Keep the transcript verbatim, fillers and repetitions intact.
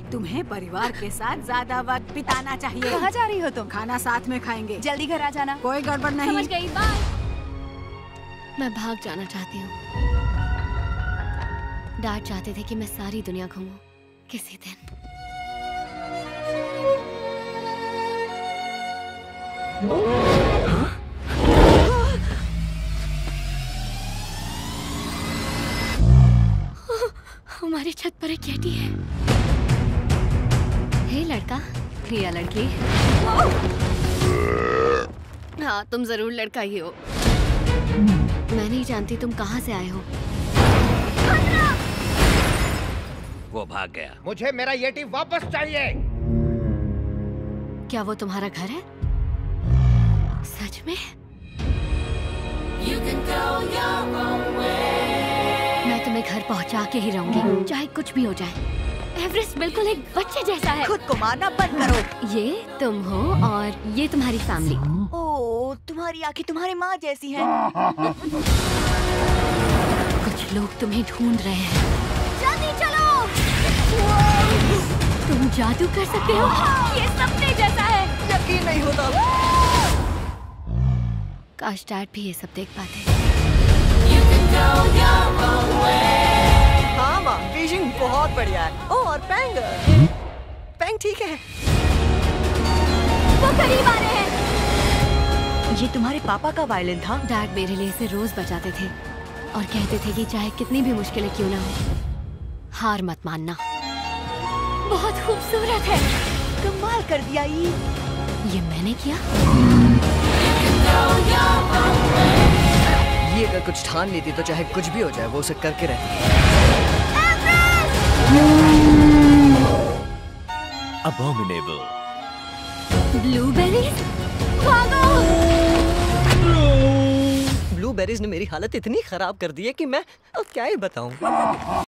तुम्हें परिवार के साथ ज्यादा वक्त बिताना चाहिए। कहाँ जा रही हो तुम? खाना साथ में खाएंगे। जल्दी घर आ जाना। कोई गड़बड़ नहीं। समझ गई, बाय। मैं भाग जाना चाहती हूँ। डैड चाहते थे कि मैं सारी दुनिया घूमूं किसी दिन। हाँ? हमारी छत पर एक येटी है। हे लड़का या लड़की? हाँ, तुम जरूर लड़का ही हो। मैं नहीं जानती तुम कहाँ से आए हो। वो भाग गया। मुझे मेरा येटी वापस चाहिए। क्या वो तुम्हारा घर है? सच में? मैं तुम्हें घर पहुंचा के ही रहूंगी, चाहे कुछ भी हो जाए। एवरेस्ट बिल्कुल एक बच्चे जैसा है। खुद को मारना बंद करो। ये तुम हो और ये तुम्हारी फैमिली। ओह, तुम्हारी आंखें तुम्हारी माँ जैसी हैं। कुछ लोग तुम्हें ढूंढ रहे हैं। जल्दी चलो। तुम जादू कर सकते हो। ये सपने जैसा है। यकीन नहीं होता। काश डैड भी ये सब देख पाते। हाँ माँ, बीजिंग बहुत बढ़िया है। ओह, और पैंग पैंग ठीक है। वो करीब आ रहे हैं। ये तुम्हारे पापा का वायलिन था? डैड मेरे लिए इसे रोज बजाते थे और कहते थे कि चाहे कितनी भी मुश्किलें क्यों ना हो, हार मत मानना। बहुत खूबसूरत है। कमाल कर दिया ये। ये मैंने किया। ये अगर कुछ ठान लेती तो चाहे कुछ भी हो जाए वो उसे करके रहती। Abominable. ब्लूबेरीज, भागो! ब्लूबेरीज ने मेरी हालत इतनी खराब कर दी है कि मैं अब क्या ही बताऊं।